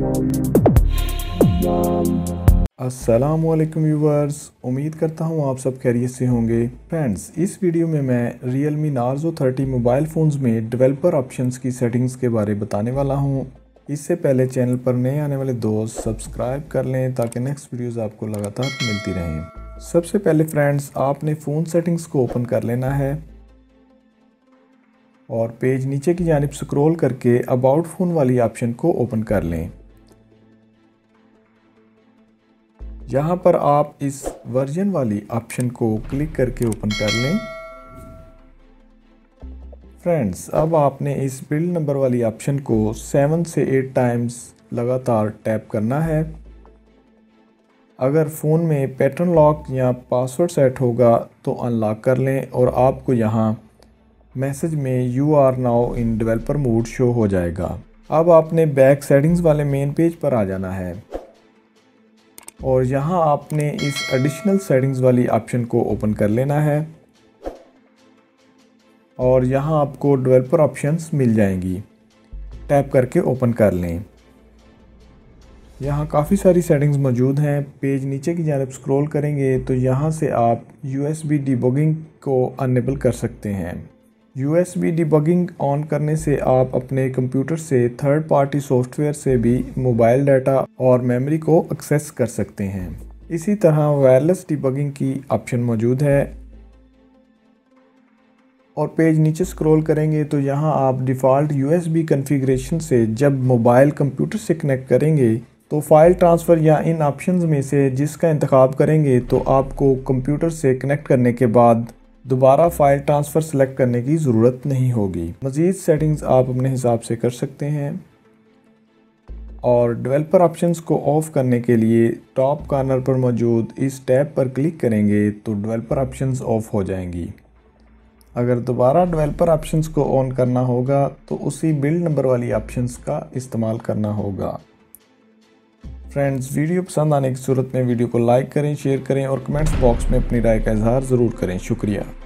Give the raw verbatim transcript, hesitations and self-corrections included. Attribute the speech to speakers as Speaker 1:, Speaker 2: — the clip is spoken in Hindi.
Speaker 1: अस्सलामुअलैकुम व्यूवर्स, उम्मीद करता हूँ आप सब खैरियत से होंगे। फ्रेंड्स, इस वीडियो में मैं Realme Narzo thirty mobile phones में डेवलपर ऑप्शंस की सेटिंग्स के बारे बताने वाला हूँ। इससे पहले चैनल पर नए आने वाले दोस्त सब्सक्राइब कर लें ताकि नेक्स्ट वीडियोस आपको लगातार मिलती रहें। सबसे पहले फ्रेंड्स, आपने फ़ोन सेटिंग्स को ओपन कर लेना है और पेज नीचे की जानिब स्क्रॉल करके अबाउट फ़ोन वाली ऑप्शन को ओपन कर लें। यहाँ पर आप इस वर्जन वाली ऑप्शन को क्लिक करके ओपन कर लें। फ्रेंड्स, अब आपने इस बिल्ड नंबर वाली ऑप्शन को सेवन से एट टाइम्स लगातार टैप करना है। अगर फ़ोन में पैटर्न लॉक या पासवर्ड सेट होगा तो अनलॉक कर लें और आपको यहाँ मैसेज में you are now in developer mode show हो जाएगा। अब आपने बैक सेटिंग्स वाले मेन पेज पर आ जाना है और यहाँ आपने इस एडिशनल सेटिंग्स वाली ऑप्शन को ओपन कर लेना है और यहाँ आपको डेवलपर ऑप्शंस मिल जाएंगी। टैप करके ओपन कर लें। यहाँ काफ़ी सारी सेटिंग्स मौजूद हैं। पेज नीचे की जानिब स्क्रॉल करेंगे तो यहाँ से आप यूएसबी डिबगिंग को अनेबल कर सकते हैं। यूएसबी डिबगिंग ऑन करने से आप अपने कंप्यूटर से थर्ड पार्टी सॉफ्टवेयर से भी मोबाइल डाटा और मेमोरी को एक्सेस कर सकते हैं। इसी तरह वायरलेस डिबगिंग की ऑप्शन मौजूद है और पेज नीचे स्क्रॉल करेंगे तो यहाँ आप डिफ़ॉल्ट यूएसबी कॉन्फ़िगरेशन से जब मोबाइल कंप्यूटर से कनेक्ट करेंगे तो फाइल ट्रांसफ़र या इन ऑप्शंस में से जिसका इंतखाब करेंगे तो आपको कंप्यूटर से कनेक्ट करने के बाद दोबारा फाइल ट्रांसफ़र सेलेक्ट करने की ज़रूरत नहीं होगी। मज़ीद सेटिंग्स आप अपने हिसाब से कर सकते हैं और डेवलपर ऑप्शंस को ऑफ़ करने के लिए टॉप कॉर्नर पर मौजूद इस टैब पर क्लिक करेंगे तो डेवलपर ऑप्शंस ऑफ़ हो जाएंगी। अगर दोबारा डेवलपर ऑप्शंस को ऑन करना होगा तो उसी बिल्ड नंबर वाली ऑप्शंस का इस्तेमाल करना होगा। फ्रेंड्स, वीडियो पसंद आने की सूरत में वीडियो को लाइक करें, शेयर करें और कमेंट्स बॉक्स में अपनी राय का इजहार ज़रूर करें। शुक्रिया।